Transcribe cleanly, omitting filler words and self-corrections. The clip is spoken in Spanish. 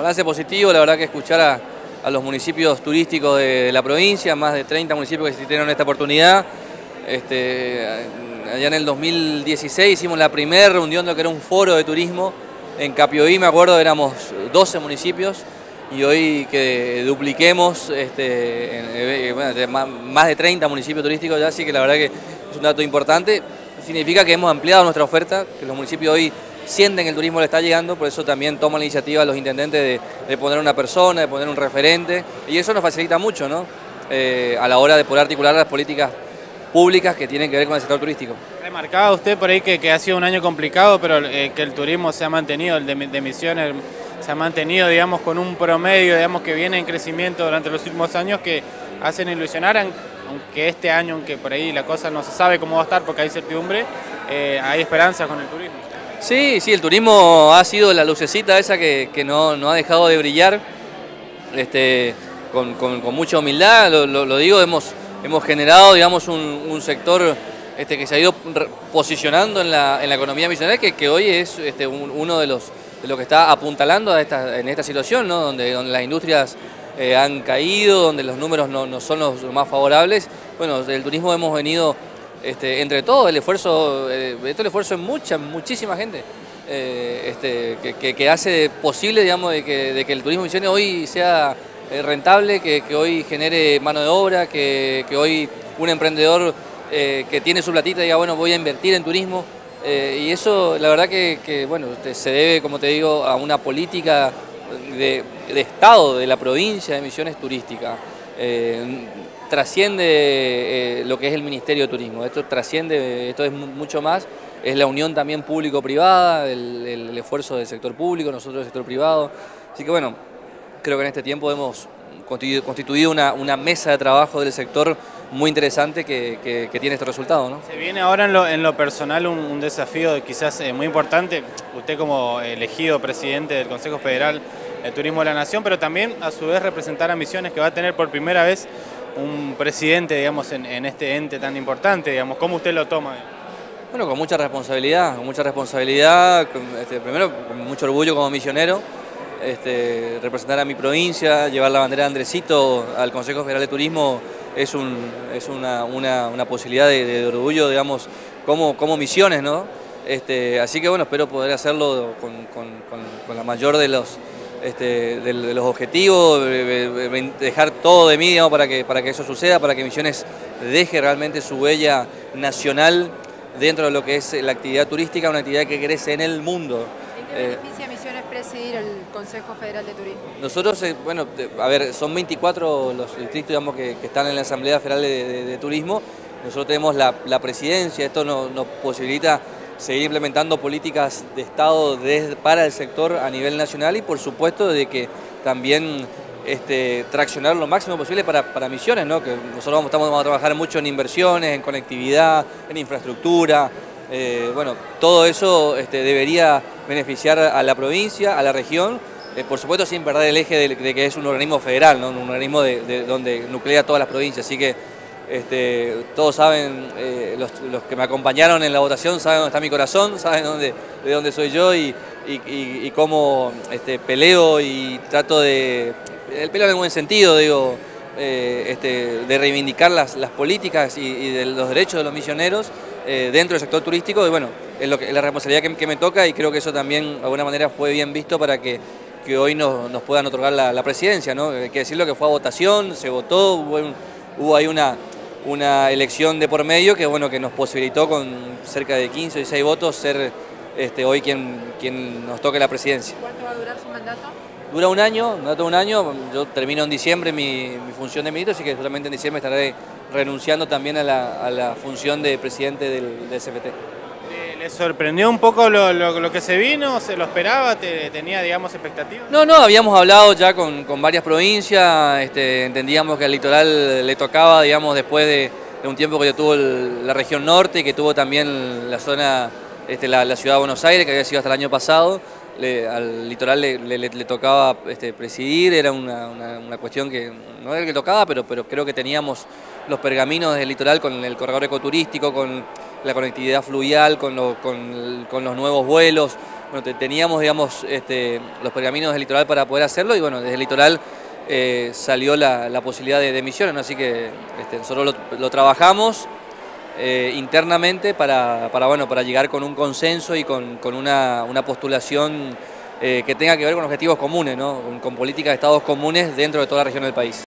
balance positivo, la verdad que escuchar a los municipios turísticos de la provincia, más de 30 municipios que asistieron a esta oportunidad. Allá en el 2016 hicimos la primera reunión de lo que era un foro de turismo. En Capiodí, me acuerdo, éramos 12 municipios y hoy que dupliquemos más de 30 municipios turísticos ya, así que la verdad que es un dato importante. Significa que hemos ampliado nuestra oferta, que los municipios hoy sienten que el turismo le está llegando, por eso también toman la iniciativa los intendentes de poner una persona, de poner un referente, y eso nos facilita mucho, ¿no? A la hora de poder articular las políticas públicas que tienen que ver con el sector turístico. Remarcaba usted por ahí que ha sido un año complicado, pero que el turismo se ha mantenido, el de Misiones se ha mantenido, digamos, con un promedio, digamos, que viene en crecimiento durante los últimos años que hacen ilusionar, aunque este año, aunque por ahí la cosa no se sabe cómo va a estar porque hay incertidumbre, hay esperanza con el turismo. Sí, el turismo ha sido la lucecita esa que no ha dejado de brillar, con mucha humildad, lo digo, hemos generado, digamos, un sector que se ha ido posicionando en la economía misionera, que hoy es uno de los que está apuntalando en esta situación, ¿no? Donde las industrias han caído, donde los números no son los más favorables. Bueno, del turismo hemos venido, entre todo, el esfuerzo es muchísima gente que hace posible, digamos, de que el turismo misionero hoy sea rentable, que hoy genere mano de obra, que hoy un emprendedor que tiene su platita diga, bueno, voy a invertir en turismo, y eso la verdad que bueno, se debe, como te digo, a una política de Estado de la provincia de Misiones turística. Trasciende lo que es el Ministerio de Turismo, esto es mucho más, es la unión también público-privada, el esfuerzo del sector público, nosotros del sector privado, así que bueno, creo que en este tiempo hemos constituido una mesa de trabajo del sector muy interesante que tiene este resultado, ¿no? Se viene ahora en lo personal un desafío quizás muy importante, usted como elegido presidente del Consejo Federal de Turismo de la Nación, pero también a su vez representar a Misiones, que va a tener por primera vez un presidente, digamos, en este ente tan importante, digamos. ¿Cómo usted lo toma? Bueno, con mucha responsabilidad, primero con mucho orgullo como misionero, representar a mi provincia, llevar la bandera de Andresito al Consejo Federal de Turismo es una posibilidad de orgullo, digamos, como Misiones, ¿no? Así que bueno, espero poder hacerlo con la mayor de los objetivos, dejar todo de mí, digamos, para que eso suceda, para que Misiones deje realmente su huella nacional dentro de lo que es la actividad turística, una actividad que crece en el mundo. ¿En qué beneficia a Misiones presidir el Consejo Federal de Turismo? Nosotros, bueno, a ver, son 24 los distritos, digamos, que están en la Asamblea Federal de Turismo. Nosotros tenemos la presidencia, esto nos posibilita seguir implementando políticas de Estado para el sector a nivel nacional y por supuesto de que también traccionar lo máximo posible para Misiones, ¿no? Que nosotros vamos a trabajar mucho en inversiones, en conectividad, en infraestructura. Bueno, todo eso debería beneficiar a la provincia, a la región, por supuesto sin perder el eje de que es un organismo federal, ¿no? Un organismo donde nuclea todas las provincias, así que todos saben, los que me acompañaron en la votación saben dónde está mi corazón, saben de dónde soy yo y cómo peleo y trato el peleo en buen sentido, digo, de reivindicar las políticas y de los derechos de los misioneros dentro del sector turístico, y bueno, es la responsabilidad que me toca y creo que eso también de alguna manera fue bien visto para que hoy nos puedan otorgar la presidencia, ¿no? Hay que decirlo que fue a votación, se votó, hubo ahí una elección de por medio que bueno, que nos posibilitó con cerca de 15 o 16 votos ser hoy quien nos toque la presidencia. ¿Cuánto va a durar su mandato? Dura un año, yo termino en diciembre mi función de ministro, así que solamente en diciembre estaré renunciando también a la función de presidente del CFT. ¿Le sorprendió un poco lo que se vino? ¿Se lo esperaba? ¿Tenía, digamos, expectativas? No, habíamos hablado ya con varias provincias, entendíamos que al litoral le tocaba, digamos, después de un tiempo que tuvo la región norte y que tuvo también la zona, la ciudad de Buenos Aires, que había sido hasta el año pasado. Al litoral le tocaba presidir, era una cuestión que no era el que tocaba, pero creo que teníamos los pergaminos del litoral con el corredor ecoturístico, con la conectividad fluvial, con los nuevos vuelos, bueno, teníamos, digamos, los pergaminos del litoral para poder hacerlo y bueno, desde el litoral salió la posibilidad de Misiones, ¿no? Así que nosotros lo trabajamos internamente para llegar con un consenso y con una postulación que tenga que ver con objetivos comunes, ¿no? Con políticas de estados comunes dentro de toda la región del país.